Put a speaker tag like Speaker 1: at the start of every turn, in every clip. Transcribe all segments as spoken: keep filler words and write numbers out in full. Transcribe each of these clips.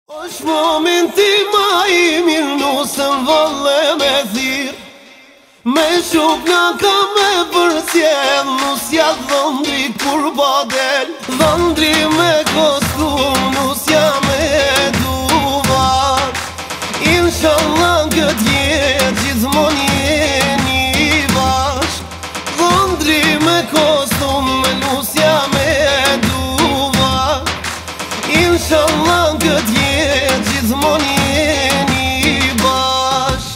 Speaker 1: Është momenti ma i mirë, nusën vëlle me thirë, me shuk nga ka me përcjell, nusja dhëndri kur badel, dhëndri me kostum, nusja me duvar. Inshallah këtë jetë gjithmon jeni bashk, dhëndri me kostum, nusja me duvar. Inshallah këtë jetë gjithmon jeni bashk.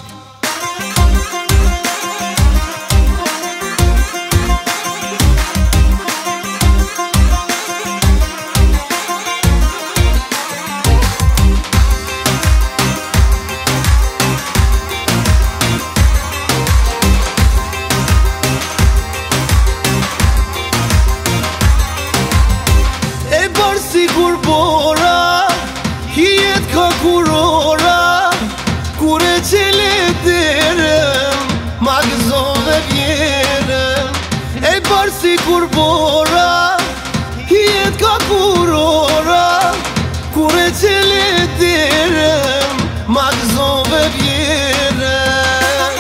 Speaker 1: E barë si kur bora, hijet ka kurora, kure qele derën, ma gëzove vjerën. E barë si kur bora, hijet ka kurora, kure qele derën, ma gëzove vjerën.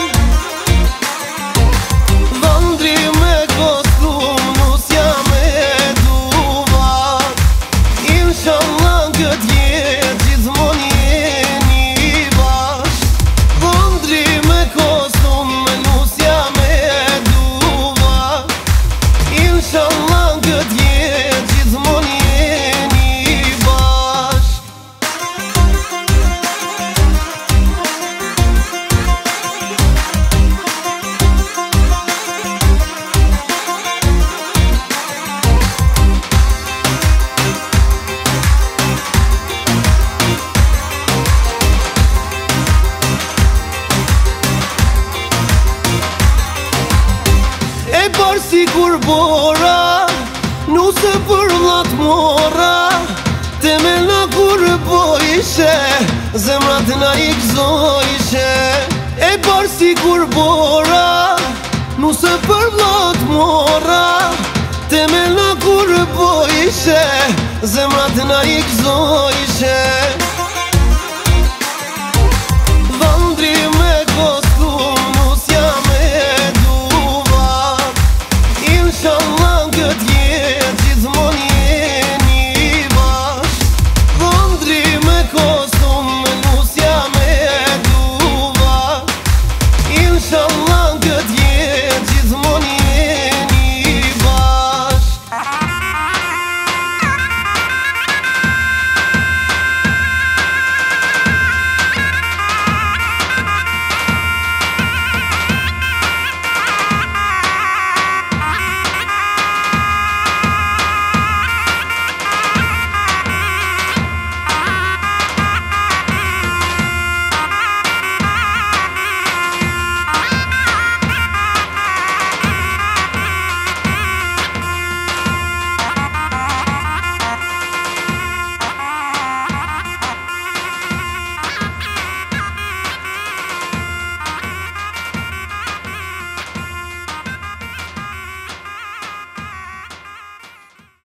Speaker 1: Dhëndri me kostum, nusja me duvar. Inshallah këtë jetë gjithmon jeni bashk, dhëndri me kostum, nusja me duvar. Inshallah këtë jetë gjithmon jeni bashk. E barë si kur bora, nuse për vlat mora, temena kur bojishe, zemrat na i gëzojishe. E barë si kur bora, nuse për vlat mora, temena kur bojishe, zemrat na i gëzojishe.